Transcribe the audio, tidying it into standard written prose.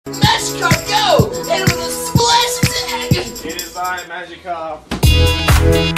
Magikarp, go! And with a splash attack! It is I, Magikarp.